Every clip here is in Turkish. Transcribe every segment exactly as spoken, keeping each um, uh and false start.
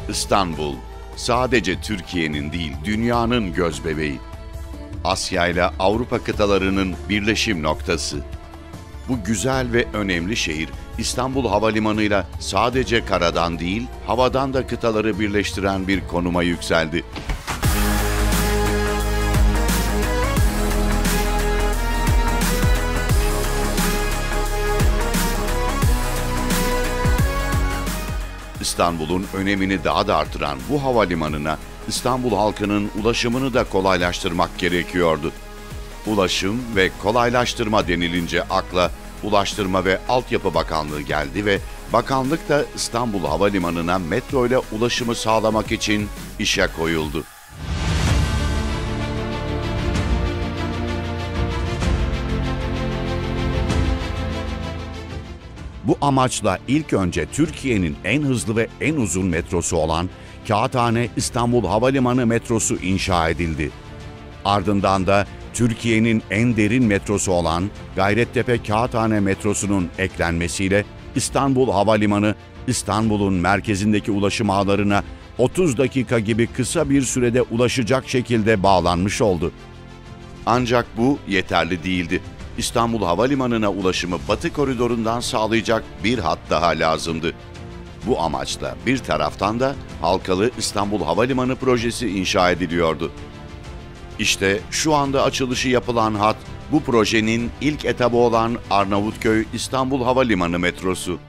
İstanbul, sadece Türkiye'nin değil, dünyanın gözbebeği. Asya ile Avrupa kıtalarının birleşim noktası. Bu güzel ve önemli şehir, İstanbul Havalimanı'yla sadece karadan değil, havadan da kıtaları birleştiren bir konuma yükseldi. İstanbul'un önemini daha da artıran bu havalimanına İstanbul halkının ulaşımını da kolaylaştırmak gerekiyordu. Ulaşım ve kolaylaştırma denilince akla Ulaştırma ve Altyapı Bakanlığı geldi ve bakanlık da İstanbul Havalimanı'na metro ile ulaşımı sağlamak için işe koyuldu. Bu amaçla ilk önce Türkiye'nin en hızlı ve en uzun metrosu olan Kağıthane İstanbul Havalimanı metrosu inşa edildi. Ardından da Türkiye'nin en derin metrosu olan Gayrettepe Kağıthane metrosunun eklenmesiyle İstanbul Havalimanı, İstanbul'un merkezindeki ulaşım ağlarına otuz dakika gibi kısa bir sürede ulaşacak şekilde bağlanmış oldu. Ancak bu yeterli değildi. İstanbul Havalimanı'na ulaşımı Batı Koridoru'ndan sağlayacak bir hat daha lazımdı. Bu amaçla bir taraftan da halkalı İstanbul Havalimanı projesi inşa ediliyordu. İşte şu anda açılışı yapılan hat, bu projenin ilk etabı olan Arnavutköy İstanbul Havalimanı metrosu.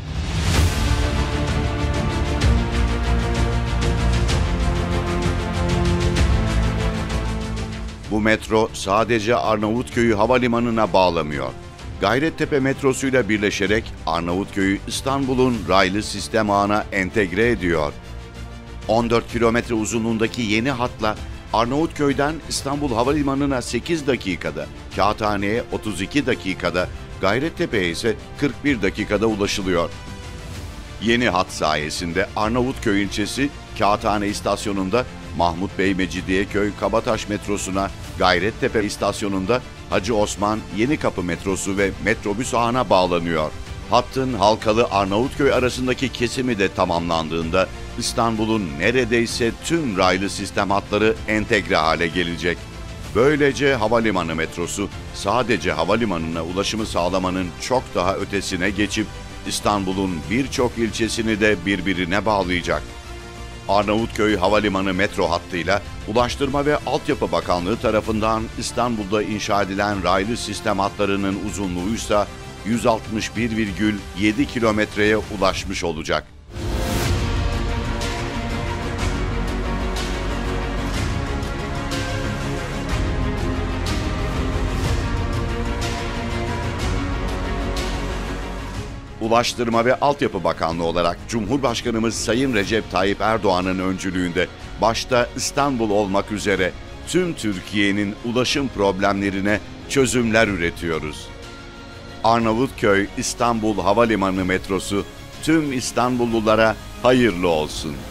Bu metro sadece Arnavutköy'ü havalimanına bağlamıyor. Gayrettepe metrosuyla birleşerek Arnavutköy'ü İstanbul'un raylı sistem ağına entegre ediyor. on dört kilometre uzunluğundaki yeni hatla Arnavutköy'den İstanbul Havalimanı'na sekiz dakikada, Kağıthane'ye otuz iki dakikada, Gayrettepe'ye ise kırk bir dakikada ulaşılıyor. Yeni hat sayesinde Arnavutköy ilçesi Kağıthane istasyonunda Mahmut Bey Mecidiyeköy Kabataş metrosuna, Gayrettepe istasyonunda Hacı Osman Yenikapı metrosu ve metrobüs ağına bağlanıyor. Hattın halkalı Arnavutköy arasındaki kesimi de tamamlandığında İstanbul'un neredeyse tüm raylı sistem hatları entegre hale gelecek. Böylece havalimanı metrosu sadece havalimanına ulaşımı sağlamanın çok daha ötesine geçip İstanbul'un birçok ilçesini de birbirine bağlayacak. Arnavutköy Havalimanı metro hattıyla Ulaştırma ve Altyapı Bakanlığı tarafından İstanbul'da inşa edilen raylı sistem hatlarının uzunluğu ise yüz altmış bir virgül yedi kilometreye ulaşmış olacak. Ulaştırma ve Altyapı Bakanlığı olarak Cumhurbaşkanımız Sayın Recep Tayyip Erdoğan'ın öncülüğünde başta İstanbul olmak üzere tüm Türkiye'nin ulaşım problemlerine çözümler üretiyoruz. Arnavutköy İstanbul Havalimanı metrosu tüm İstanbullulara hayırlı olsun.